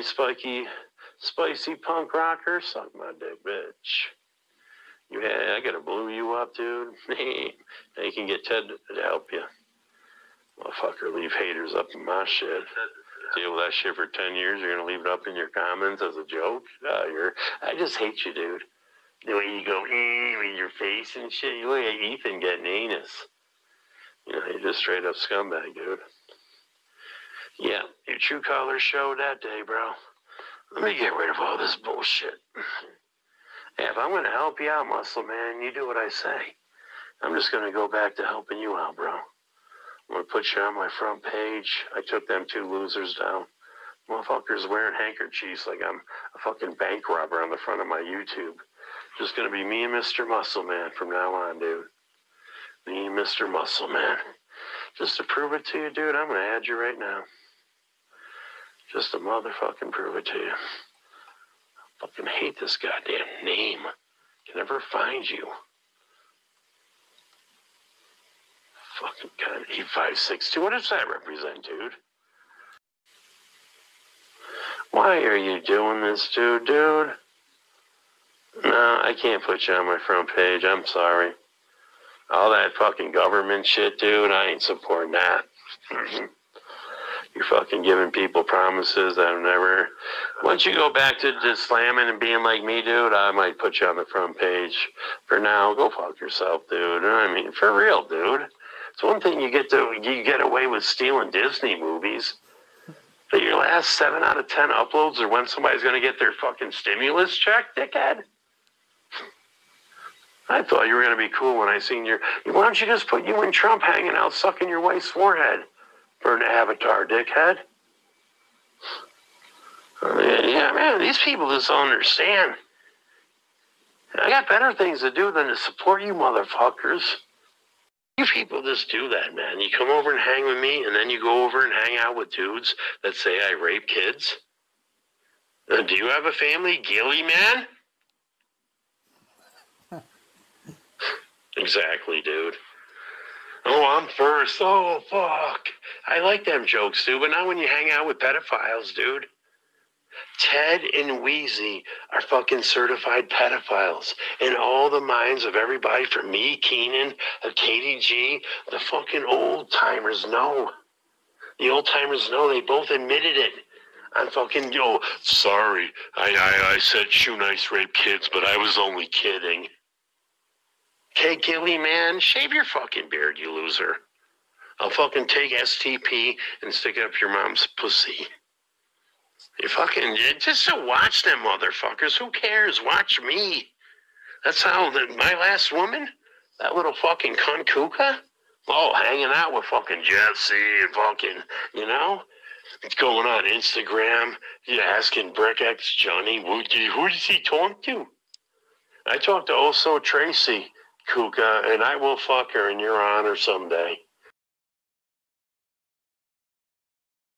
Hey, spicy punk rocker, suck my dick, bitch. Yeah, I gotta blue you up, dude. Now you can get Ted to help you. Motherfucker, leave haters up in my shit. Deal with that shit for 10 years, you're gonna leave it up in your comments as a joke? I just hate you, dude. The way you go, with your face and shit. You look at Ethan getting anus. You know, you're just straight up scumbag, dude. Yeah, your true colors showed that day, bro. Let me get rid of all this bullshit. Yeah, if I'm going to help you out, Muscle Man, you do what I say. I'm just going to go back to helping you out, bro. I'm going to put you on my front page. I took them 2 losers down. Motherfuckers wearing handkerchiefs like I'm a fucking bank robber on the front of my YouTube. Just going to be me and Mr. Muscle Man from now on, dude. Me and Mr. Muscle Man. Just to prove it to you, dude, I'm going to add you right now. Just to motherfucking prove it to you. I fucking hate this goddamn name. Can never find you. Fucking God, 8562. What does that represent, dude? Why are you doing this, dude? No, I can't put you on my front page. I'm sorry. All that fucking government shit, dude, I ain't supporting that. You're fucking giving people promises that have never... Once you go back to just slamming and being like me, dude, I might put you on the front page. For now, go fuck yourself, dude. I mean, for real, dude. It's one thing you get away with stealing Disney movies. But your last 7 out of 10 uploads are when somebody's going to get their fucking stimulus check, dickhead? I thought you were going to be cool when I seen your... Why don't you just put you and Trump hanging out sucking your wife's forehead for an avatar, dickhead? Yeah, man, these people just don't understand. I got better things to do than to support you motherfuckers. You people just do that, man. You come over and hang with me, and then you go over and hang out with dudes that say I rape kids. Do you have a family, Gilly, man? Exactly, dude. Oh, I'm first. Oh, fuck. I like them jokes, dude, but not when you hang out with pedophiles, dude. Ted and Wheezy are fucking certified pedophiles. In all the minds of everybody from me, Keenan, Katie G, the fucking old-timers know. The old-timers know. They both admitted it. I'm fucking, sorry. I said Shoe Nice rape kids, but I was only kidding. Okay, Gilly, man, shave your fucking beard, you loser. I'll fucking take STP and stick it up your mom's pussy. You fucking, just to watch them motherfuckers. Who cares? Watch me. That's how, my last woman, that little fucking cunt Kuka, hanging out with fucking Jesse and fucking, it's going on Instagram. You're asking BrickX Johnny, who does he talk to? I talked to also Tracy Kuka, and I will fuck her in your honor someday.